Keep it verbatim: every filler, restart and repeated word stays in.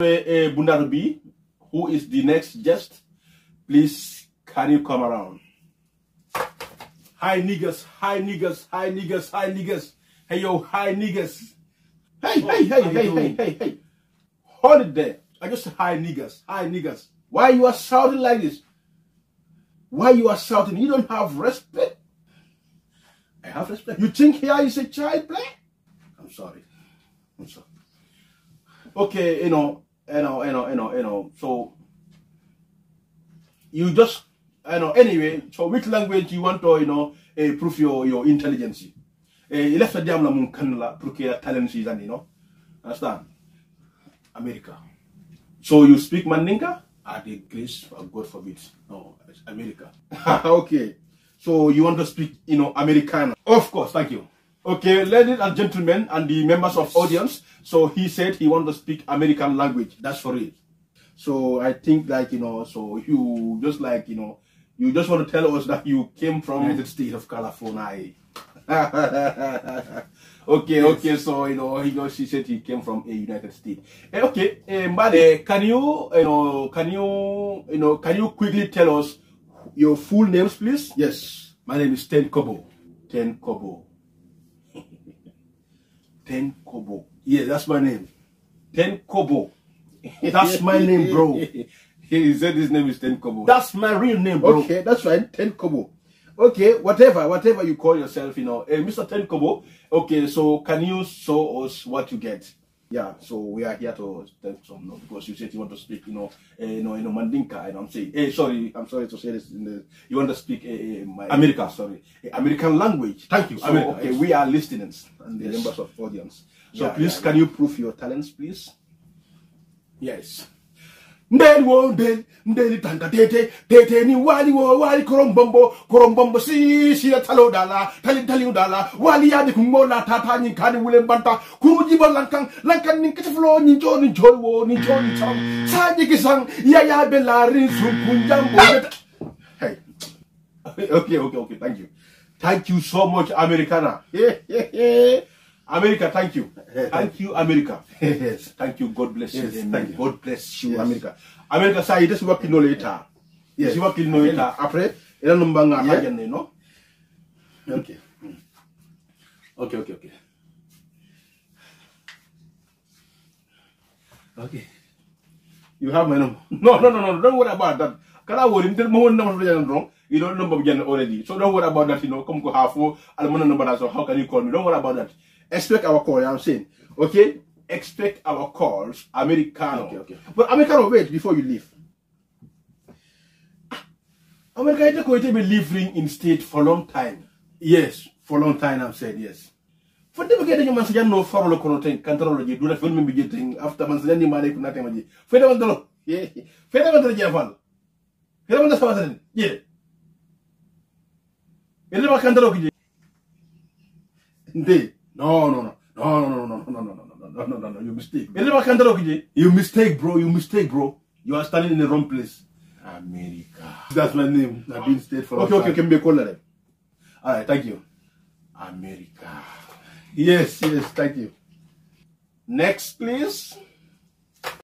Uh, Bundarubi, who is the next guest? Please, can you come around? Hi niggas, hi niggas, hi niggas, hi niggas. Hey yo, hi niggas. Hey, oh, hey, hey, hey, hey, hey, hey. Hold it there. I just said hi niggas, hi niggas. Why you are shouting like this? Why you are shouting? You don't have respect. I have respect. You think here is a child play? I'm sorry. I'm sorry. Okay, you know, you know, you know, you know, you know. So you just, you know. Anyway, so which language you want to, you know, uh, prove your your intelligence? Eh, left the damn la mun kanla prove your talent, you know. Understand? America. So you speak Mandinka? Ah, the grace of God forbid. No, it's America. Okay. So you want to speak, you know, Americana? Of course, thank you. Okay, ladies and gentlemen, and the members of audience. So he said he wants to speak American language. That's for it. So I think, like, you know, so you just like, you know, you just want to tell us that you came from United States of California. Okay, yes. Okay, so you know, he know she said he came from a United States. Eh, okay, eh, Mbale, can you, you know, can you, you know, can you quickly tell us your full names, please? Yes, my name is Ten Kobo. Ten Kobo. Ten Kobo. Yeah, that's my name. Ten Kobo. That's my name, bro. He said his name is Ten Kobo. That's my real name, bro. Okay, that's right, Ten Kobo. Okay, whatever, whatever you call yourself, you know, uh, Mister Ten Kobo. Okay, so can you show us what you get? Yeah, so we are here to tell some, you know, because you said you want to speak, you know, uh, you know, you know, Mandinka, and I'm saying, hey, sorry, I'm sorry to say this. In the, you want to speak uh, my America, sorry, uh, American language. Thank you. So, America, okay, yes. We are listeners and the yes. members of audience. So yeah, please, yeah, can yeah. you prove your talents, please? Yes. Ndeli wo ndeli ndeli tanga tete tete ni wali wo wali korombombo korombombo si si talo dala tali tali dala wali ya di kumola tata ni kani wule banta kuruji bo lankan lankan ni kitflo ni jo ni jo wo ni jo ni cham saji kisang ya ya belari su kunjambo. Hey. Okay, okay, okay, thank you. Thank you so much, Americana. America, thank you. Thank you, America. Yes. Thank you. God bless you. Yes, thank you. God bless you, yes. America. America, say you just work in no later. Yes, you work in no later. Après, il a number nga hagen ne, no? Okay. Okay, okay, okay. Okay. You have my number. No, no, no, no. Don't worry about that. Can I worry? Until my number wrong. You don't number again already. So don't worry about that. You know, come go half. I'll number. So how can you call me? Don't worry about that. Expect our call, I'm saying. Okay? Expect our calls, Americano. Okay, okay. But Americano, wait before you leave. America is going to be living in state for a long time. Yes, for a long time, I've said, yes. For them, getting a man no for a content, contrology, do not film me getting after Manzani Malik Natamaji. Fedamandolo, yeah. Fedamandro Javan. Fedamandro, yeah. You never can't Indeed. No, no, no, no, no, no, no, no, no, no, no, no, no, no, you mistake. You mistake, bro. You mistake, bro. You are standing in the wrong place. America. That's my name. I've been stayed for. Okay, okay, can be called that. All right, thank you. America. Yes, yes, thank you. Next, please.